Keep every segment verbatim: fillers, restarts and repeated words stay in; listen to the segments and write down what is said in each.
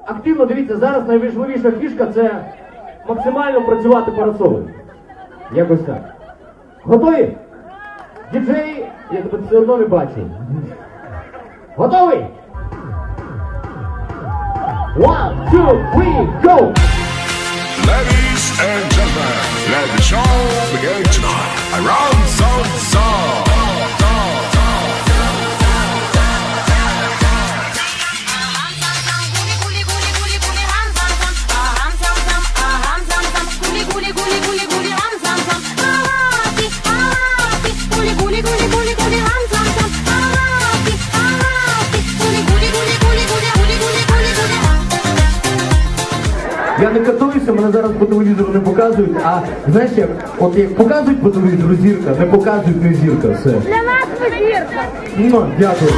активно, дивіться, зараз найважливіша фішка – це максимально працювати парасолем. Якось так. Готові? Діджей, я тебе все одно не бачу. Готовий? One, two, three, go! Ladies and gentlemen, let the show begin tonight. Around Sound Song. Я не катуюся, мене зараз по телевізору не показують, а знаєш як, от як показують по телевізору зірка, не показують не зірка, все. Для нас ви зірка. Ну, дякую.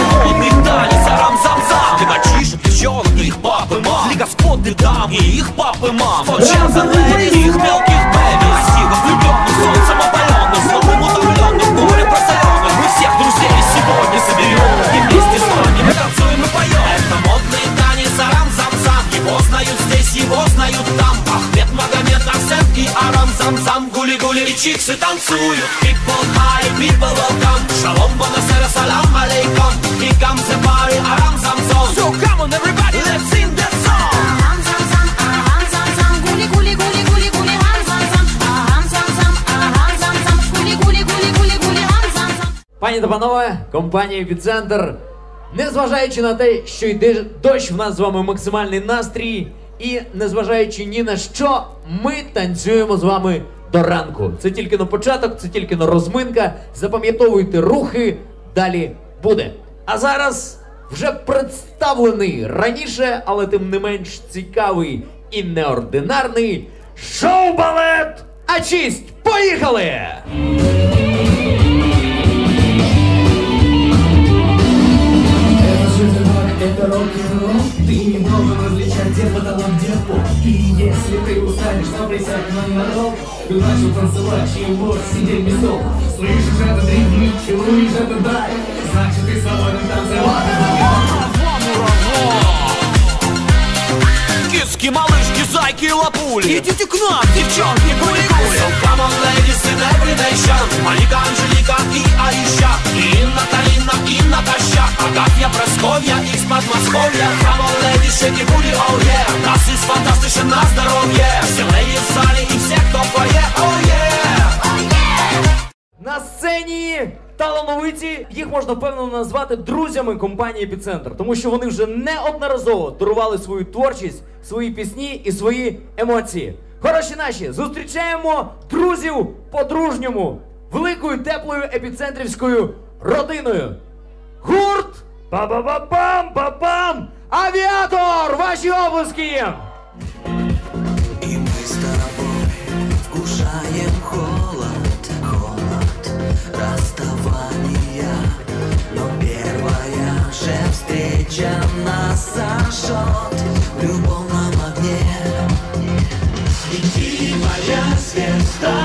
Ты мальчишек, девчонок, их папы, мам. Лигоспоты дам и их папы, мам. Форчеза, Лэри, их мелких бэби. Красивых, влюбленных, солнцем опаленных, снова утомленных, море просоленных. Мы всех друзей сегодня соберем и вместе с вами мы танцуем и поем. Это модный танец арам-зам-зам. Его знают здесь, его знают там. Ахмед, Магомед, Арсен и арам-зам-зам. Гули-гули и чиксы танцуют. People high, people welcome. Шалом, бонасера, салам алейкум. Here comes the party, арам-зам-зам. So come on everybody, let's sing that song. Арам-зам-зам, арам-зам-зам. Гули-гули-гули-гули-гули, арам-зам-зам. Арам-зам-зам, арам-зам-зам. Гули-гули-гули-гули-гули, арам-зам-зам. Пані та панове, компанія «Епіцентр», незважаючи на те, що йде дощ, в нас з вами максимальний настрій, і незважаючи ні на що, ми танцюємо з вами до ранку. Це тільки на початок, це тільки на розминка, запам'ятовуйте рухи, далі буде. А зараз вже представлений раніше, але тим не менш цікавий і неординарний шоу-балет «А-чість». Поїхали! Это рок-н-ролл, ты не должен различать, где потолок, где пол. И если ты устанешь, то присядь на народ. Ты начал танцевать, чего сидеть без толку. Слышишь этот ритм, чуешь этот драйв, значит ты свободен танцевать. Киски, малышки, зайки и лапули. Идите к нам, девчонки, гули-гули. So come on, ladies, in every nation. Малика, Анжелика и Аиша. И Инна, Талина, и Наташа. Агафья, Просковья из Подмосковья. Come on, ladies, shake your booty, oh yeah. Das ist фантастично на здоровье. Все леди в зале и все, кто в фойе, oh yeah. Oh yeah. На сцені талановиті, їх можна впевнено назвати друзями компанії «Епіцентр», тому що вони вже неодноразово дарували свою творчість, свої пісні і свої емоції. Хороші наші, зустрічаємо друзів по-дружньому, великою теплою епіцентрівською родиною. Гурт па-ба-ба-пам-па-пам! Авіатор! Ваші обласки! И мы с тобой вкушаем холод, холод расставания. Но первая же встреча нас сожжет в любовном огне. Свети, моя звезда,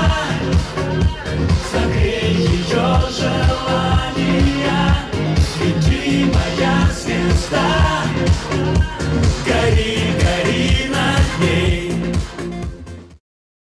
согрей ее желания. Свети, моя звезда.